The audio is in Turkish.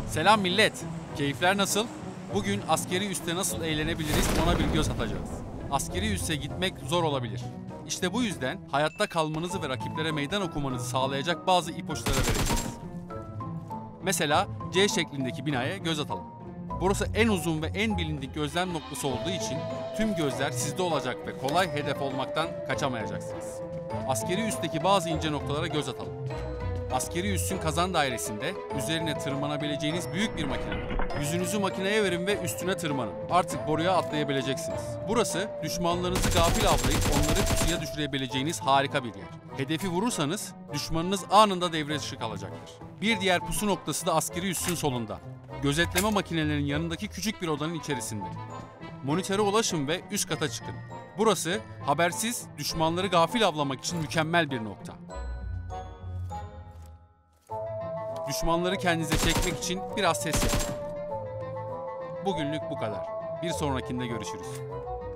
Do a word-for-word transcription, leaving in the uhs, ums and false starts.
Selam millet. Keyifler nasıl? Bugün askeri üste nasıl eğlenebiliriz ona bir göz atacağız. Askeri üsse gitmek zor olabilir. İşte bu yüzden hayatta kalmanızı ve rakiplere meydan okumanızı sağlayacak bazı ipuçları vereceğiz. Mesela C şeklindeki binaya göz atalım. Burası en uzun ve en bilindik gözlem noktası olduğu için tüm gözler sizde olacak ve kolay hedef olmaktan kaçamayacaksınız. Askeri üstteki bazı ince noktalara göz atalım. Askeri üssün kazan dairesinde üzerine tırmanabileceğiniz büyük bir makine var. Yüzünüzü makineye verin ve üstüne tırmanın. Artık boruya atlayabileceksiniz. Burası düşmanlarınızı gafil avlayıp onları pusuya düşürebileceğiniz harika bir yer. Hedefi vurursanız düşmanınız anında devre dışı kalacaktır. Bir diğer pusu noktası da askeri üssün solunda. Gözetleme makinelerinin yanındaki küçük bir odanın içerisinde. Monitöre ulaşın ve üst kata çıkın. Burası habersiz düşmanları gafil avlamak için mükemmel bir nokta. Düşmanları kendinize çekmek için biraz ses yapın. Bugünlük bu kadar. Bir sonrakinde görüşürüz.